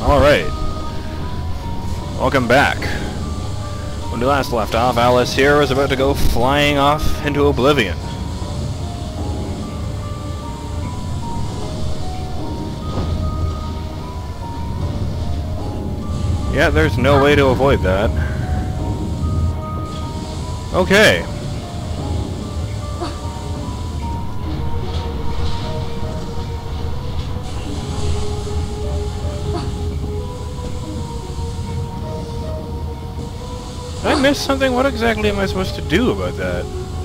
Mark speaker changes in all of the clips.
Speaker 1: Alright. Welcome back. When we last left off, Alice here was about to go flying off into oblivion. Yeah, there's no way to avoid that. Okay. Did I miss something? What exactly am I supposed to do about that?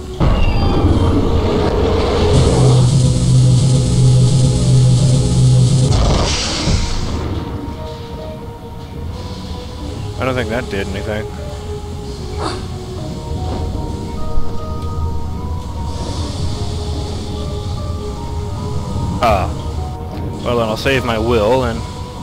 Speaker 1: I don't think that did anything. Ah. Well, then I'll save my will and...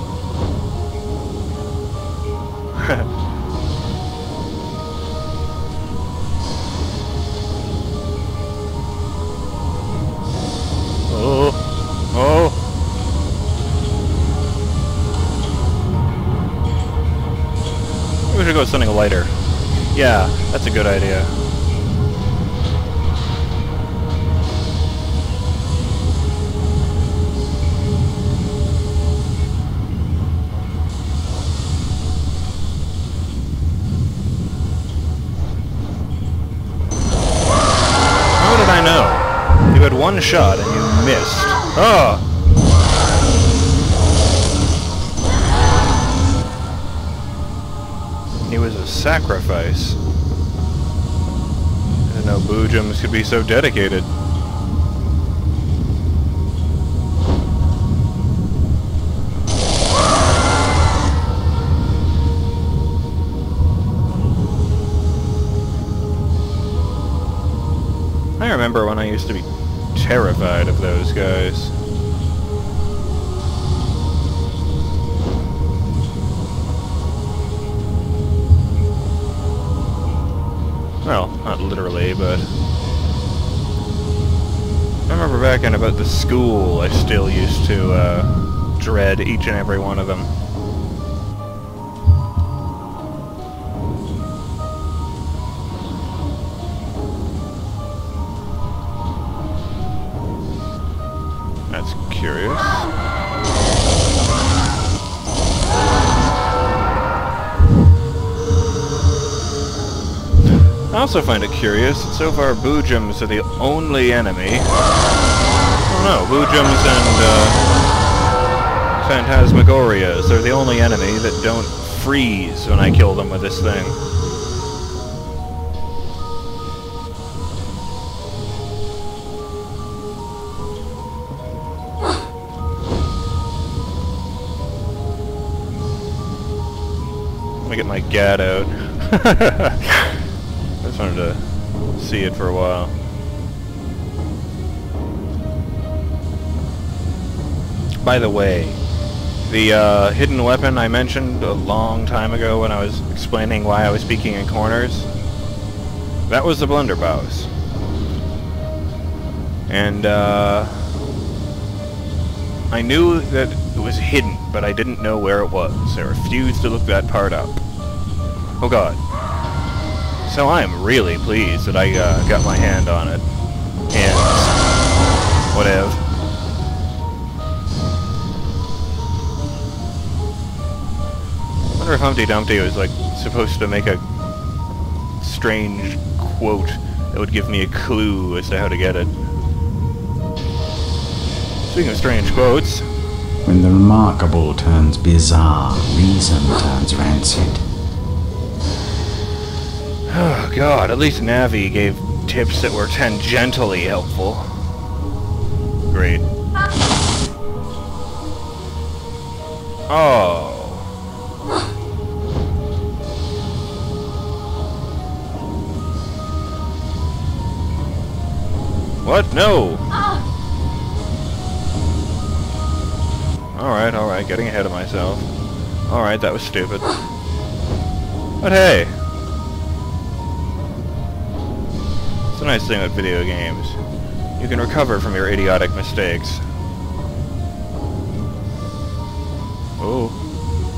Speaker 1: We should go with something lighter. Yeah, that's a good idea. How did I know? You had one shot and you missed. Oh! He was a sacrifice. I didn't know Boojums could be so dedicated. I remember when I used to be terrified of those guys. Well, not literally, but... I remember back in about the school, I still used to, dread each and every one of them. That's curious. I also find it curious that so far Boojums are the only enemy. I don't know, Boojums and Phantasmagorias are the only enemy that don't freeze when I kill them with this thing. Let me get my gat out. I just wanted to see it for a while. By the way, the hidden weapon I mentioned a long time ago when I was explaining why I was peeking in corners, that was the blunderbuss. And I knew that it was hidden, but I didn't know where it was. I refused to look that part up. Oh god. So I am really pleased that I got my hand on it. And whatever. I wonder if Humpty Dumpty was like supposed to make a strange quote that would give me a clue as to how to get it. Speaking of strange quotes.
Speaker 2: When the remarkable turns bizarre, reason turns rancid.
Speaker 1: Oh god, at least Navi gave tips that were tangentially helpful. Great. Oh. What? No! Alright, getting ahead of myself. Alright, that was stupid. But hey! It's a nice thing with video games. You can recover from your idiotic mistakes. Oh.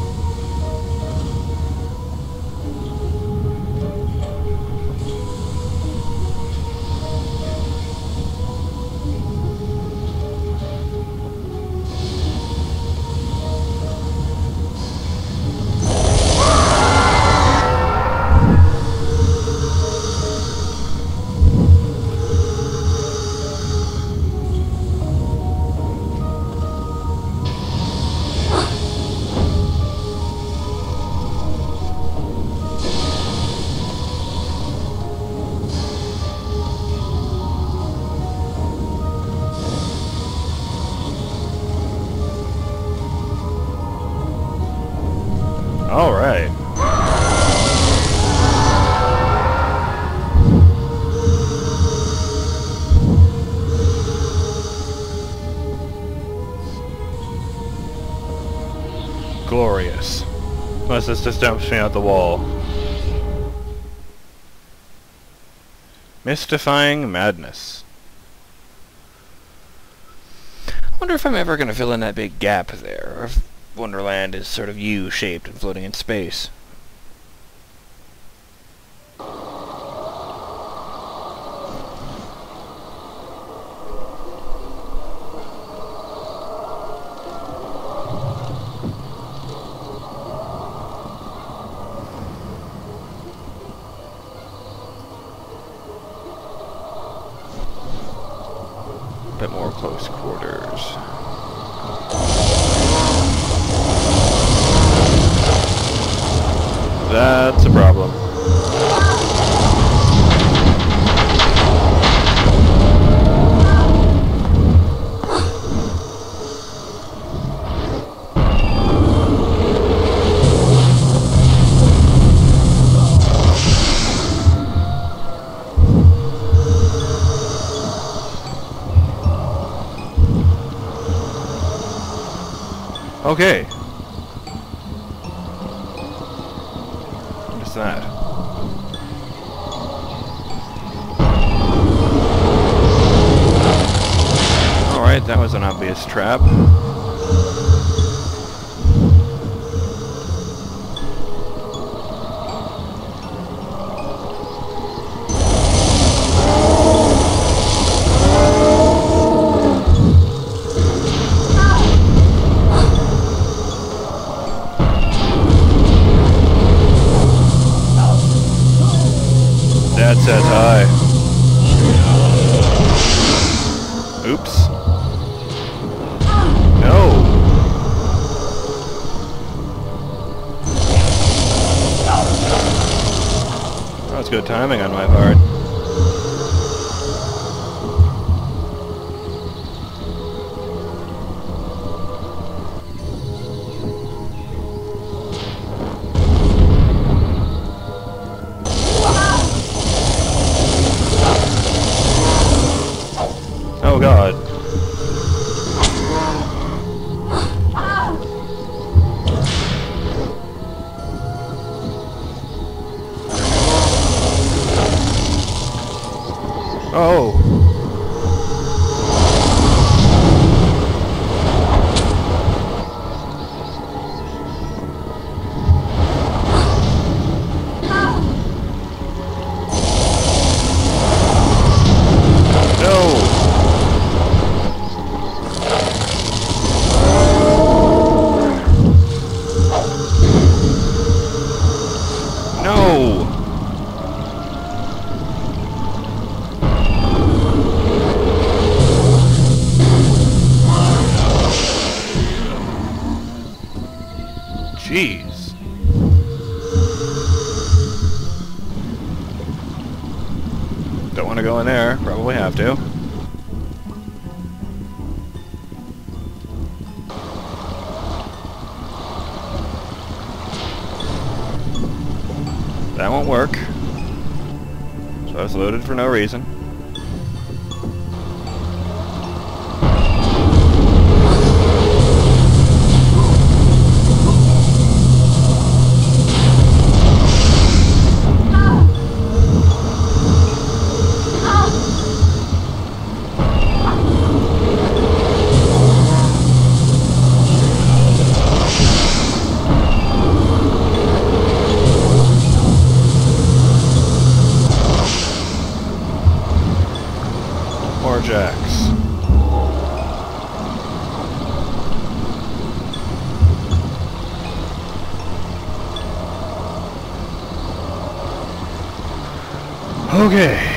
Speaker 1: Alright. Glorious. Unless this just dumps me out the wall. Mystifying madness. I wonder if I'm ever going to fill in that big gap there, or if Wonderland is sort of U-shaped and floating in space. Bit more close quarters. That's a problem. Okay. What is that? Alright, that was an obvious trap. That says hi. Oops. No. That was good timing on my part. Oh God. Oh. No! Jeez. Don't want to go in there. Probably have to. That won't work. So I was loaded for no reason. More jacks. Okay.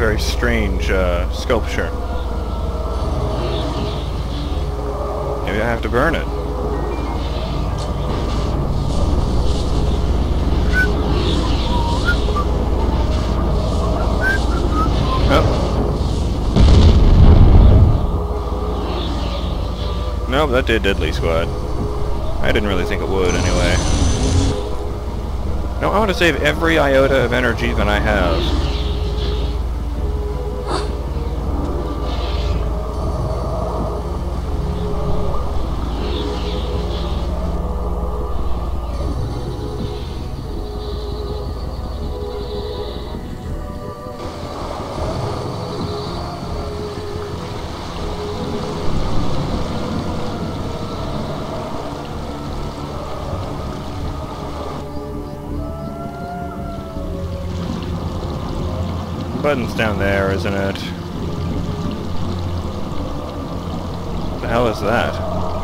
Speaker 1: very strange sculpture. Maybe I have to burn it. Oh. Nope, that did diddly squat. I didn't really think it would anyway. No, I want to save every iota of energy that I have. Button's down there, isn't it? What the hell is that?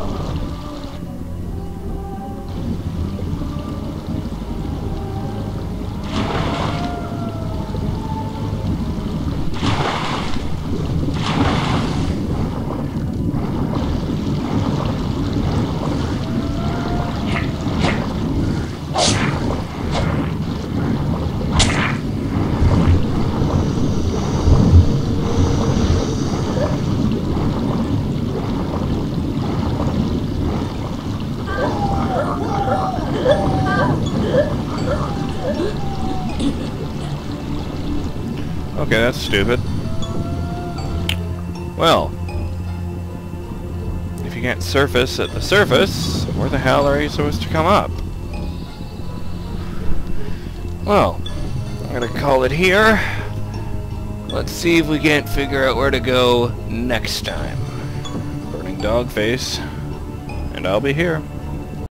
Speaker 1: Okay, that's stupid. Well, if you can't surface at the surface, where the hell are you supposed to come up? Well, I'm gonna call it here. Let's see if we can't figure out where to go next time. BurningDogFace, and I'll be here.